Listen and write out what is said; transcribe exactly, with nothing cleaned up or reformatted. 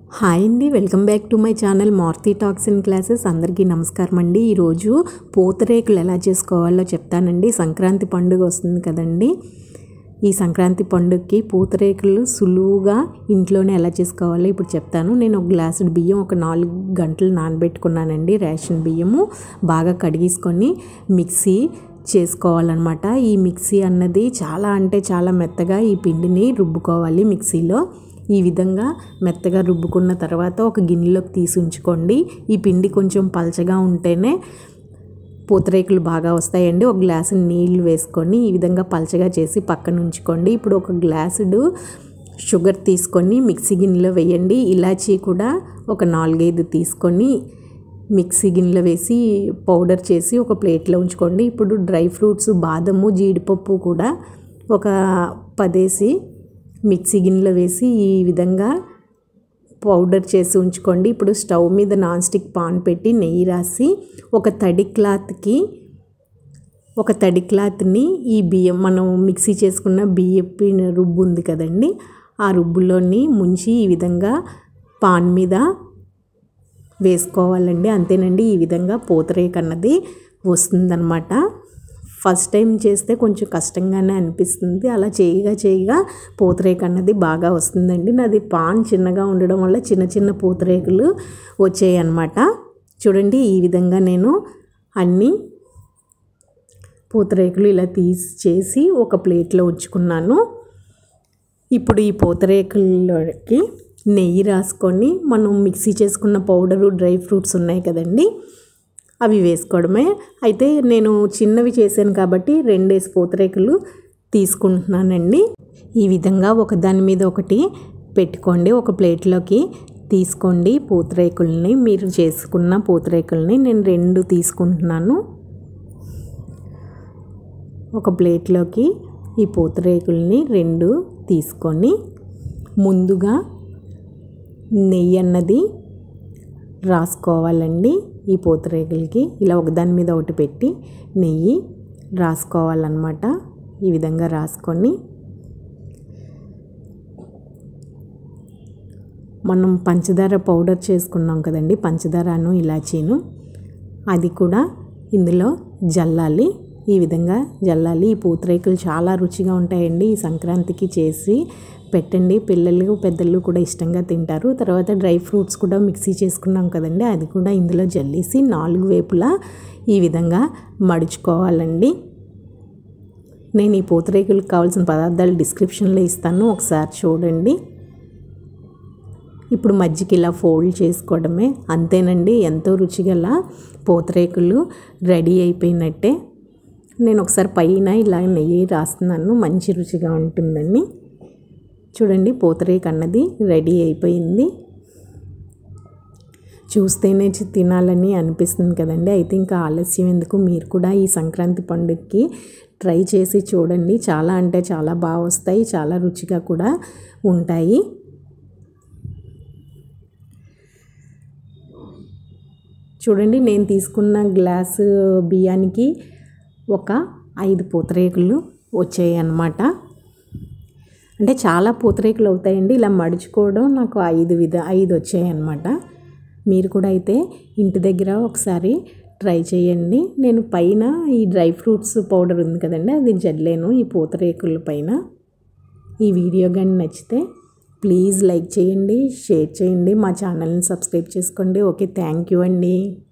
Hi అండి, welcome back to my channel Maruthi talks and classes. అందరికీ నమస్కారం అండి. ఈరోజు పూతరేకులు ఎలా చేసుకోవాలో చెప్తానండి. సంక్రాంతి పండుగ వస్తుంది కదండి. ఈ సంక్రాంతి పండుగకి పూతరేకులు సులువుగా ఇంట్లోనే ఎలా చేసుకోవాలో ఇప్పుడు చెప్తాను. నేను ఒక గ్లాసు బియ్యం ఒక నాలుగు గంటలు నానబెట్టుకున్నానండి. రేషన్ బియ్యము బాగా కడిగేసుకొని మిక్సీ చేసుకోవాలన్నమాట. ఈ మిక్సీ అన్నది చాలా అంటే చాలా మెత్తగా ఈ పిండిని రుబ్బుకోవాలి. మిక్సీలో ఈ విధంగా మెత్తగా రుబ్బుకున్న తర్వాత ఒక గిన్నెలోకి తీసి ఉంచుకోండి. ఈ పిండి కొంచెం పలచగా ఉంటేనే పూతరేకులు బాగా వస్తాయండి. ఒక గ్లాసు నీళ్ళు వేసుకొని ఈ విధంగా పలచగా చేసి పక్కన ఉంచుకోండి. ఇప్పుడు ఒక గ్లాసుడు షుగర్ తీసుకొని మిక్సీ గిన్నెలో వేయండి. ఇలాచీ కూడా ఒక నాలుగైదు తీసుకొని మిక్సీ గిన్నెలో వేసి పౌడర్ చేసి ఒక ప్లేట్లో ఉంచుకోండి. ఇప్పుడు డ్రై ఫ్రూట్స్ బాదము జీడిపప్పు కూడా ఒక పదేసి మిక్సీ గిన్నెలో వేసి ఈ విధంగా పౌడర్ చేసి ఉంచుకోండి. ఇప్పుడు స్టవ్ మీద నాన్ స్టిక్ పాన్ పెట్టి నెయ్యి రాసి ఒక తడి క్లాత్కి ఒక తడి క్లాత్ని ఈ బియ్యం మనం మిక్సీ చేసుకున్న బియ్యపు రుబ్బు ఉంది కదండి, ఆ రుబ్బులోని ముంచి ఈ విధంగా పాన్ మీద వేసుకోవాలండి. అంతేనండి, ఈ విధంగా పూతరేకు అన్నది వస్తుందన్నమాట. ఫస్ట్ టైం చేస్తే కొంచెం కష్టంగానే అనిపిస్తుంది. అలా చేయగా చేయగా పూతరేకు అన్నది బాగా వస్తుందండి. నాది పాన్ చిన్నగా ఉండడం వల్ల చిన్న చిన్న పూతరేకులు వచ్చాయి అన్నమాట. చూడండి, ఈ విధంగా నేను అన్ని పూతరేకులు ఇలా తీసి చేసి ఒక ప్లేట్లో ఉంచుకున్నాను. ఇప్పుడు ఈ పూతరేకుల్లోకి నెయ్యి రాసుకొని మనం మిక్సీ చేసుకున్న పౌడరు డ్రై ఫ్రూట్స్ ఉన్నాయి కదండి, అవి వేసుకోవడమే. అయితే నేను చిన్నవి చేశాను కాబట్టి రెండేసి పూతరేకులు తీసుకుంటున్నానండి. ఈ విధంగా ఒకదాని మీద ఒకటి పెట్టుకోండి. ఒక ప్లేట్లోకి తీసుకోండి పూతరేకుల్ని. మీరు చేసుకున్న పూతరేకుల్ని నేను రెండు తీసుకుంటున్నాను. ఒక ప్లేట్లోకి ఈ పూతరేకుల్ని రెండు తీసుకొని ముందుగా నెయ్యి అన్నది రాసుకోవాలండి. ఈ పూతరేకులకి ఇలా ఒకదాని మీద ఒకటి పెట్టి నెయ్యి రాసుకోవాలన్నమాట. ఈ విధంగా రాసుకొని మనం పంచదార పౌడర్ చేసుకున్నాం కదండి, పంచదారను ఇలాచీను అది కూడా ఇందులో జల్లాలి. ఈ విధంగా జల్లాలి. ఈ పూతరేకులు చాలా రుచిగా ఉంటాయండి. ఈ సంక్రాంతికి చేసి పెట్టండి. పిల్లలు పెద్దలు కూడా ఇష్టంగా తింటారు. తర్వాత డ్రై ఫ్రూట్స్ కూడా మిక్సీ చేసుకున్నాం కదండి, అది కూడా ఇందులో జల్లేసి నాలుగు వైపులా ఈ విధంగా మడుచుకోవాలండి. నేను ఈ పూతరేకులకు కావాల్సిన పదార్థాలు డిస్క్రిప్షన్లో ఇస్తాను, ఒకసారి చూడండి. ఇప్పుడు మధ్యకి ఇలా ఫోల్డ్ చేసుకోవడమే. అంతేనండి, ఎంతో రుచిగల పూతరేకులు రెడీ అయిపోయినట్టే. నేను ఒకసారి పైన ఇలా నెయ్యి రాస్తున్నాను, మంచి రుచిగా ఉంటుందండి. చూడండి, పూతరేకు అన్నది రెడీ అయిపోయింది. చూస్తేనే తినాలని అనిపిస్తుంది కదండి. అయితే ఇంకా ఆలస్యం ఎందుకు, మీరు కూడా ఈ సంక్రాంతి పండుగకి ట్రై చేసి చూడండి. చాలా అంటే చాలా బాగా వస్తాయి, చాలా రుచిగా కూడా ఉంటాయి. చూడండి, నేను తీసుకున్న గ్లాసు బియ్యానికి ఒక ఐదు పూతరేకులు వచ్చాయి అన్నమాట. అంటే చాలా పూతరేకులు అవుతాయండి. ఇలా మడుచుకోవడం నాకు ఐదు విధ ఐదు వచ్చాయి అన్నమాట. మీరు కూడా అయితే ఇంటి దగ్గర ఒకసారి ట్రై చేయండి. నేను పైన ఈ డ్రై ఫ్రూట్స్ పౌడర్ ఉంది కదండి, అది జల్లేను ఈ పూతరేకుల పైన. ఈ వీడియో కానీ నచ్చితే ప్లీజ్ లైక్ చేయండి, షేర్ చేయండి, మా ఛానల్ని సబ్స్క్రైబ్ చేసుకోండి. ఓకే, థ్యాంక్ యూ అండి.